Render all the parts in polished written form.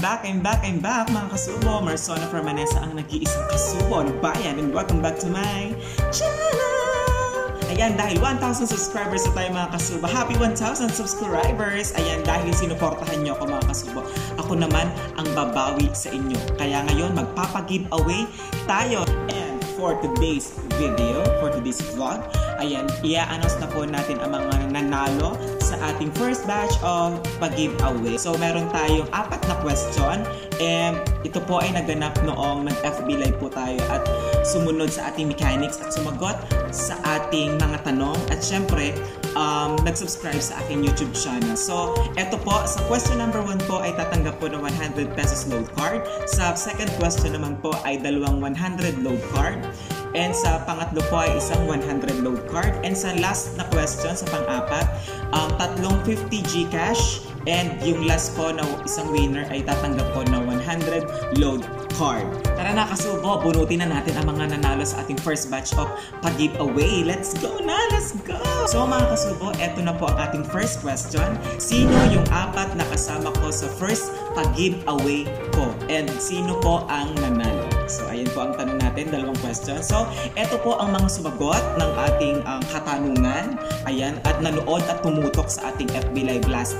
I'm back mga kasubo. Marsona Fermanesa ang nag-iisang kasubo ng bayan, and welcome back to my channel. Ayan, dahil 1,000 subscribers na tayo mga kasubo. Happy 1,000 subscribers! Ayan, dahil sinuportahan nyo ako mga kasubo. Ako naman ang babawi sa inyo. Kaya ngayon, magpapag-giveaway tayo. And for today's video, for today's vlog, ayan, i-announce na po natin ang mga nanalo sa ating first batch of pag-giveaway. So, meron tayong 4 na question, and ito po ay naganap noong nag-FB Live po tayo at sumunod sa ating mechanics at sumagot sa ating mga tanong at syempre, nag-subscribe sa aking YouTube channel. So, eto po, sa question number 1 po ay tatanggap po ng 100 pesos load card. Sa second question naman po ay dalawang 100 load card. And sa pangatlo po ay isang 100 load card. And sa last na question, sa pang-apat, tatlong 50 Gcash. And yung last po na isang winner ay tatanggap po ng 100 load card. Tara na kasubo, bunutin na natin ang mga nanalo sa ating first batch of pag-giveaway. Let's go na! Let's go! So mga kasubo, eto na po ang ating first question. Sino yung 4 na kasama ko sa first pag-giveaway ko? And sino po ang nanalo? So ayan po ang tanong natin, dalawang question. So eto po ang mga sumagot ng ating katanungan. Ayan, at nanood at tumutok sa ating FB Live last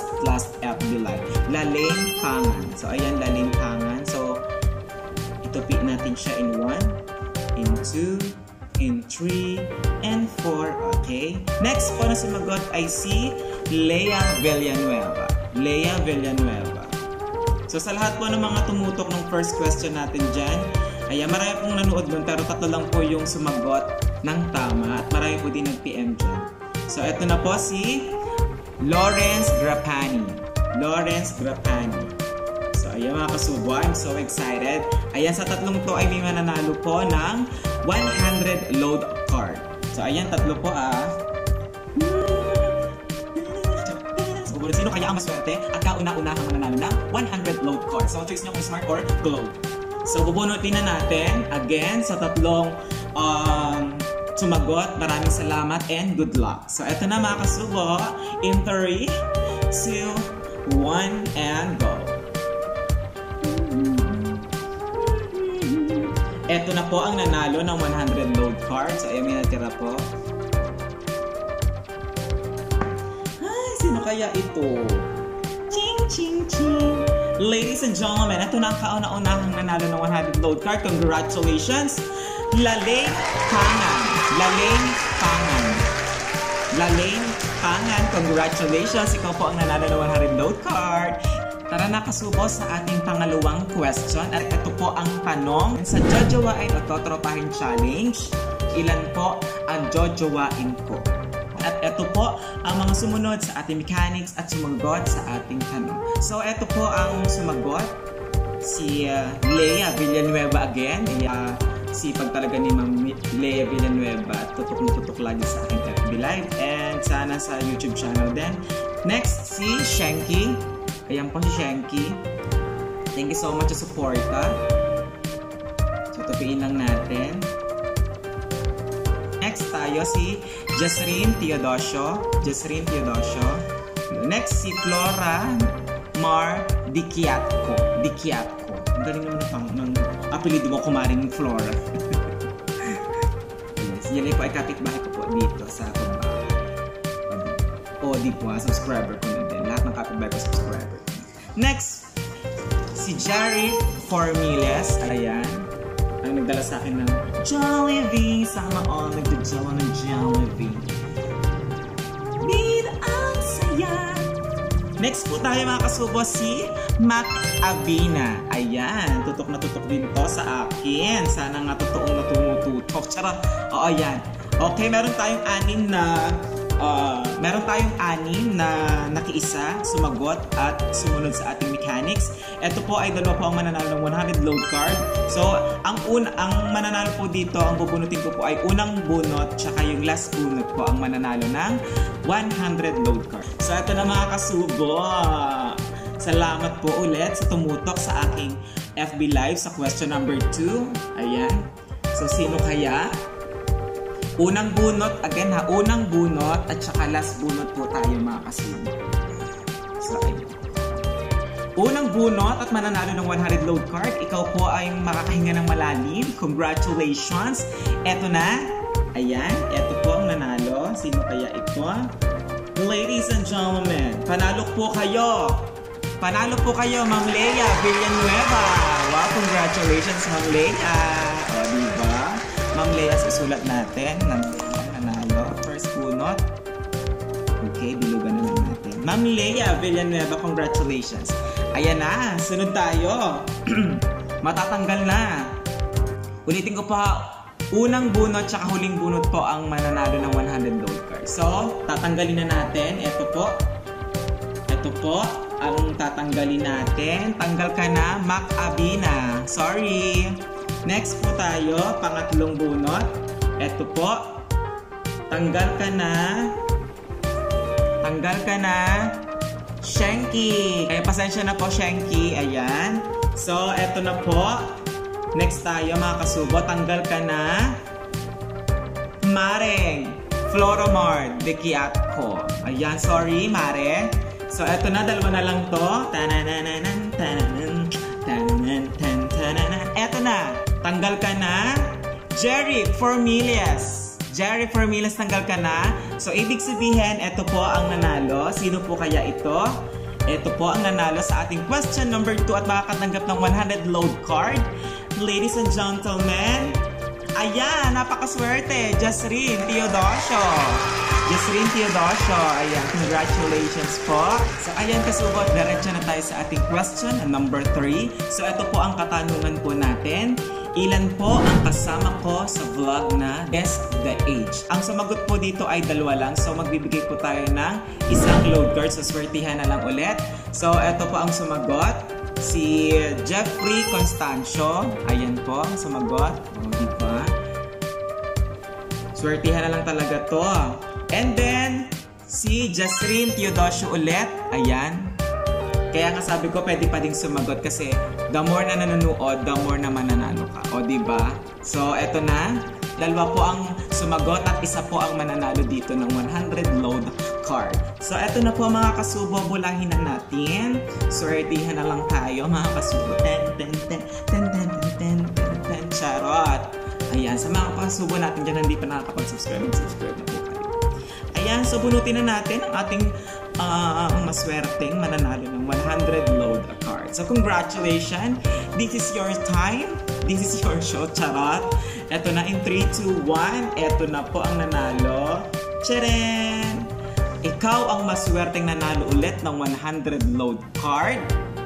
FB Live. Laling Pangan. So ayan, Laling Pangan. So ito pick natin siya in 1, in 2, in 3, and 4. Okay. Next po na sumagot ay si Lea Villanueva. Lea Villanueva. So sa lahat po ng mga tumutok ng first question natin dyan, ayan, marami pong nanood doon pero 3 lang po yung sumagot ng tama at marami po din nag-PM dyan. So eto na po si Lawrence Grapani. Lawrence Grapani. So ayan mga kasubo, I'm so excited. Ayan, sa tatlong to ay may mananalo po ng 100 load card. So ayan, 3 po sino kaya ang maswerte at kauna-unahang mananalo ng 100 load card. So choice nyo kung Smart or Globe. So bubunutin na natin again sa tatlong sumagot. Maraming salamat and good luck. So eto na mga kasubo, in 3, 2, 1, and go. Eto na po ang nanalo ng 100 load card. So ayan, may natira po. Sino kaya ito? Ching, ching, ching. Ladies and gentlemen, ito na ang kauna-unahang nanalo ng 100 load card. Congratulations! Laling Pangan. Laling Pangan. Laling Pangan. Congratulations! Ikaw po ang nanalo ng 100 load card. Tara na kasubo sa ating pangalawang question. At ito po ang tanong. Sa jojowain o totropahin challenge, ilan po ang jojowain ko? At ito po ang mga sumunod sa ating mechanics at sumagot sa ating tanong. So ito po ang sumagot, si Lea Villanueva again. Sipag talaga ni Ma'am Lea Villanueva. Tutok na tutok lagi sa aking FB Live and sana sa YouTube channel din. Next, si Shanky. Ayan po si Shanky. Thank you so much sa support. So tupiin lang natin. Next tayo si Jasrine Teodosio. Jasrine Teodosio. Next si Flora Mar Diquiatco. Diquiatco. Ang galing naman ng apelido mo, kumaring Flora. Yes, yan po ay kapitbahay ko po dito sa kumbahay. O di po, subscriber ko na din. Lahat ng kapitbahay ko subscriber. Next, si Jerry Formiles. Ayan. Ang nagdala sa akin ng Jollibee. Sama all nagdadala ng Jollibee. Bida ang saya. Next po tayo mga kasubo, si Mac Avina. Ayan, tutok na tutok din to sa akin. Sana nga totoong na tumututok. Charot. Oo, yan. Okay, meron tayong 6 na nakiisa, sumagot at sumunod sa ating mechanics. Ito po ay 2 po ang mananalo ng 100 load card. So, ang mananalo po dito, ang bubunutin ko po ay unang bunot tsaka yung last bunot po ang mananalo ng 100 load card. So, ito na mga kasubo. Salamat po ulit sa tumutok sa aking FB Live sa question number 2. Ayan. So, sino kaya? Unang bunot, again ha, unang bunot at saka last bunot po tayo mga kasubo. So, ayun. unang bunot at mananalo ng 100 load card. Ikaw po ay makakahinga ng malalim. Congratulations! Eto na. Ayan, eto po ang nanalo. Sino kaya ito? Ladies and gentlemen, panalo po kayo. Panalo po kayo, Ma'am Leia Villanueva. Wow, congratulations, Ma'am Leia. O, diba? Ma'am Leia, susulat natin. Nanalo. First bunot. Okay, bilugan na lang natin. Ma'am Leia Villanueva, congratulations. Ayan na, sunod tayo. Matatanggal na. Ulitin ko pa, unang bunot tsaka huling bunot po ang mananalo ng 100 load card. So, tatanggalin na natin. Ito po. Ito po ang tatanggalin natin. Tanggal ka na, Mac Abina. Sorry. Next po tayo, pangatlong bunot. Ito po. Tanggal ka na. Tanggal ka na. Shenki. Kaya pasensya na po, Shenki. Ayan. So, eto na po. Next tayo, mga kasubo. Tanggal ka na. Mareng. Floromar de Kiatko. Ayan, sorry, Mare. So, eto na. Dalawa na lang to. Tanananan, tananan, tananan, tananan. Eto na. Tanggal ka na. Jerry Formilias. Jerry Formilias, tanggal ka na. So, ibig sabihin, ito po ang nanalo. Sino po kaya ito? Ito po ang nanalo sa ating question number 2 at makakatanggap ng 100 load card. Ladies and gentlemen, ayan, napakaswerte. Jasrine Teodosio. Jasrine Teodosio. Ayan, congratulations po. So, ayan kasubot, diretso na tayo sa ating question number 3. So, ito po ang katanungan po natin. Ilan po ang kasama ko sa vlog na Guess the Age? Ang sumagot po dito ay dalawa lang. So, magbibigay po tayo ng isang load card. So, swertihan na lang ulit. So, ito po ang sumagot. Si Jeffrey Constancio. Ayan po ang sumagot. O, diba? Swertihan na lang talaga to. And then, si Jasrine Teodosio ulit. Ayan. Kaya nga sabi ko, pwede pa ding sumagot kasi the more na nanonood, the more na mananalo ka. O, diba? So, eto na. Dalawa po ang sumagot at isa po ang mananalo dito ng 100 load card. So, eto na po mga kasubo. Bulahin na natin. Swertihan na lang tayo mga kasubo. Charot. Ayan. Sa mga kasubo natin dyan, hindi pa nakakapag-subscribe. Subscribe na po kayo. Ayan. So, bunutin na natin ang ating maswerteng mananalo ng 100 load card. So, congratulations! This is your time. This is your show, charot. Eto na in 3, 2, 1. Eto na po ang nanalo. Tcharan! Ikaw ang maswerteng nanalo ulit ng 100 load card.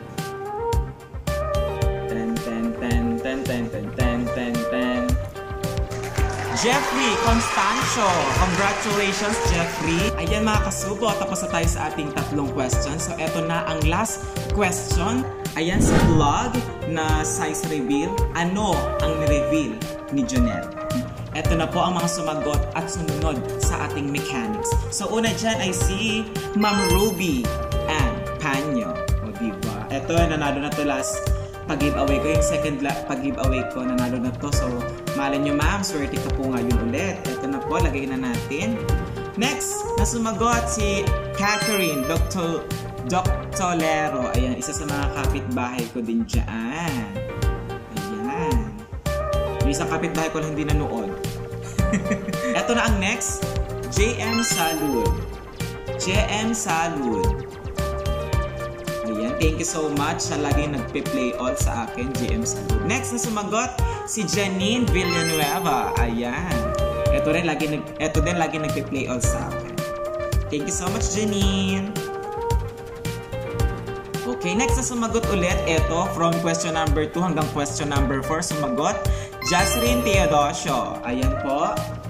Ten, ten, ten, ten, ten, ten, ten, ten, ten. Jeffrey Constancio. Congratulations, Jeffrey. Ayan mga kasubo, tapos na tayo sa ating tatlong questions. So, eto na ang last question. Ayan sa vlog na size reveal. Ano ang ni-reveal ni Jonelle? Eto na po ang mga sumagot at sumunod sa ating mechanics. So, una dyan ay si Ma'am Ruby and Panyo. O, diba? Eto, nanalo na to last pag-giveaway ko. Yung second pag-giveaway ko, nanalo na to. So, malay nyo ma'am, swerte ka po ngayon ulit. Ito na po, lagay na natin. Next, na sumagot si Catherine Doctolero. Ayan, isa sa mga kapitbahay ko din dyan. Ayan. Yung isang kapitbahay ko lang hindi nanood. Ito na ang next. JM Salud. JM Salud. Ayan, thank you so much sa laging nagpe-play all sa akin, JM Salud. Next na sumagot, si Janine Villanueva. Ayan. Ito din lagi nagpe-play all sa akin. Thank you so much, Janine. Okay, next na sumagot ulit. Ito, from question number 2 hanggang question number 4, sumagot Jasrine Teodosio. Ayan po.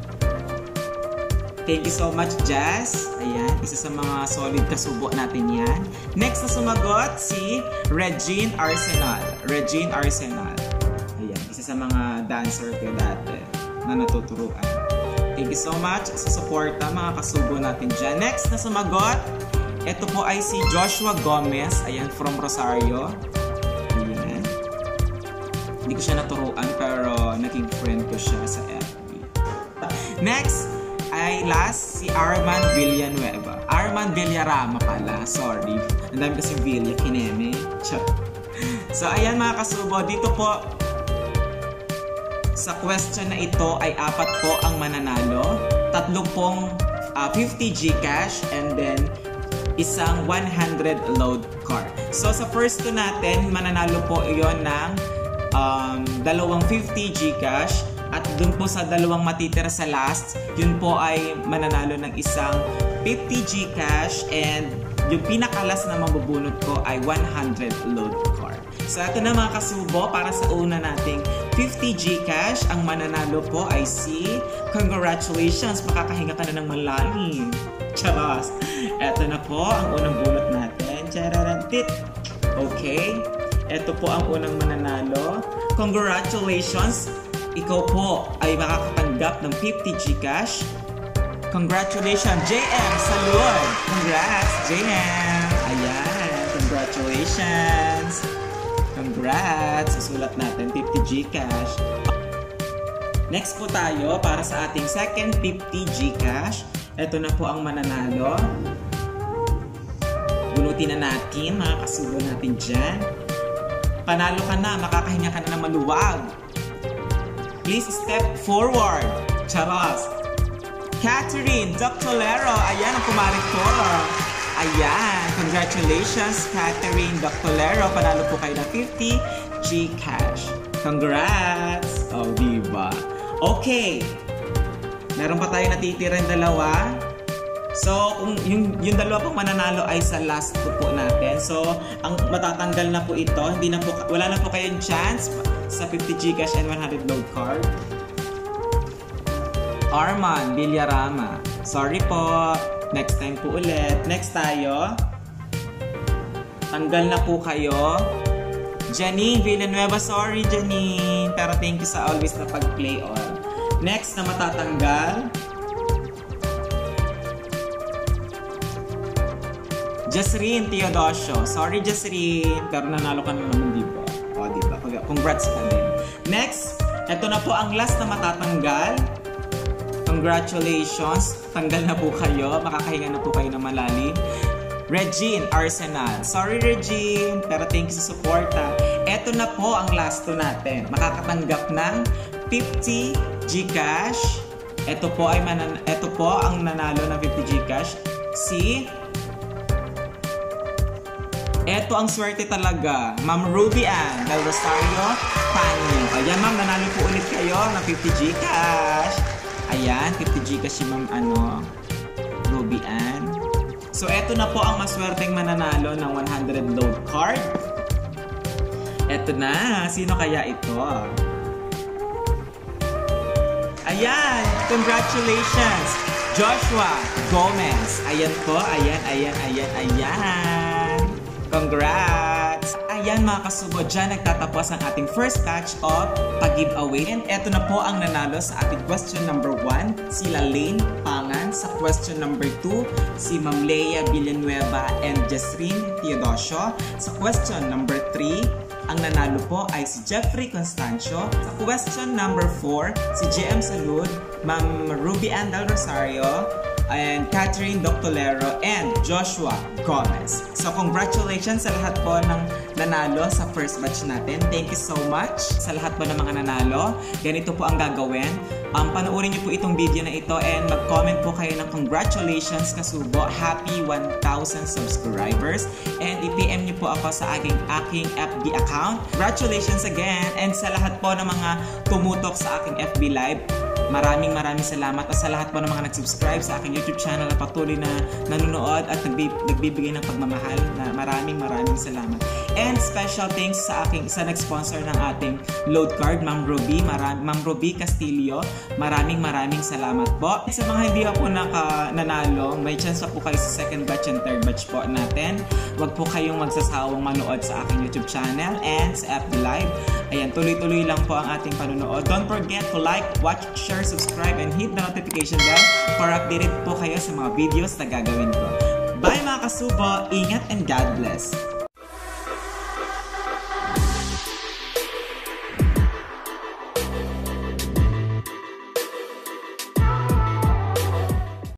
Thank you so much, Jazz. Ayan, isa sa mga solid kasubo natin yan. Next na sumagot si Regine Arsenal. Regine Arsenal. Ayan, isa sa mga dancer ko dati na natuturuan. Thank you so much sa suporta mga kasubo natin dyan. Next na sumagot, ito po ay si Joshua Gomez. Ayan, from Rosario. Ayan. Hindi ko siya naturuan pero naging friend ko siya sa FB. Next ay last si Arman Villanueva. Arman Villarama pala, sorry. Ang dami kasi Villa, kineme. So ayan mga kasubo, dito po sa question na ito ay 4 po ang mananalo. 3 pong 50 Gcash and then isang 100 load card. So sa first 2 natin, mananalo po iyon ng 2 50 Gcash at dun po sa 2 matitira sa last, yun po ay mananalo ng isang 50 Gcash and yung pinakalas na mabubunot ko ay 100 load card. So ito na mga kasubo, para sa una nating 50 Gcash, ang mananalo po ay si, congratulations, makakahinga ka na ng malalim. Charas! Ito na po ang unang bunot natin. Chararantit! Okay, ito po ang unang mananalo. Congratulations! Ikaw po ay makakatanggap ng 50 Gcash. Congratulations, JM! Salud! Congrats, JM! Ayan, congratulations! Congrats! Susulat natin 50 Gcash. Next po tayo para sa ating second 50 Gcash. Ito na po ang mananalo. Bunutin na natin, mga kasubo natin dyan. Panalo ka na, makakahinga ka na ng maluwag. Please step forward. Charos! Catherine Doctolero, ayan ang kumarin ko. Ayan, congratulations Catherine Doctolero, panalo po kayo ng 50 Gcash. Congrats! Oh, diba? Okay, meron pa tayo natitirang 2. So, yung 2 pong mananalo ay sa last po natin. So, ang matatanggal na po ito, wala na po kayong chance sa 50 Gcash and 100 load card. Arman Villarama, sorry po. Next time po ulit. Next tayo. Tanggal na po kayo. Janine Villanueva, sorry Janine. Pero thank you sa always na pag-play on. Next na matatanggal. Jasrine Teodosio. Sorry Jasrine. Pero nanalo ka na naman, di ba? O, di ba? Congrats ka din. Next, ito na po ang last na matatanggal. Congratulations! Tanggal na po kayo. Makakahinga na po kayo ng malalim. Regine Arsenal. Sorry Regine, pero thank you sa suporta. Ito na po ang last 2 natin. Makakatanggap ng 50 Gcash. Ito po ang nanalo ng 50 Gcash. Ito ang swerte talaga. Ma'am Ruby Ann Del Rosario Panyo. Ayan ma'am, nanalo po ulit kayo ng 50 Gcash. Ayan, 50 Gcash si Ma'am Ruby Ann. So, eto na po ang maswerteng mananalo ng 100 load card. Eto na. Sino kaya ito? Ayan! Congratulations! Joshua Gomez. Ayan po. Ayan. Congrats! Ayan mga kasubo, dyan nagtatapos ang ating first batch of pag-giveaway. And eto na po ang nanalo sa ating question number 1, sila Lane Pangan. Sa question number 2, si Ma'am Leia Villanueva and Jasrine Teodosio. Sa question number 3, ang nanalo po ay si Jeffrey Constancio. Sa question number 4, si JM Salud, Ma'am Ruby Ann Del Rosario, and Catherine Doctolero, and Joshua Gomez. So, congratulations sa lahat po ng nanalo sa first batch natin. Thank you so much sa lahat po ng mga nanalo. Ganito po ang gagawin. Panoorin niyo po itong video na ito and mag-comment po kayo ng congratulations kasubo. Happy 1,000 subscribers. And i-PM niyo po ako sa aking FB account. Congratulations again. And sa lahat po ng mga tumutok sa aking FB Live, maraming salamat at sa lahat po ng mga nag-subscribe sa aking YouTube channel na patuloy na nanonood at nagbibigay ng pagmamahal, na maraming salamat. And special thanks sa nag-sponsor ng ating load card, Ma'am Ruby Castillo. Maraming salamat po. Sa mga hindi po nanalo, may chance pa po kayo sa second batch and third batch po natin. Huwag po kayong magsasawang manood sa aking YouTube channel and sa FB Live. Ayan, tuloy-tuloy lang po ang ating panunood. Don't forget to like, watch, share, subscribe, and hit the notification bell para updated po kayo sa mga videos na gagawin ko. Bye mga kasubo! Ingat and God bless!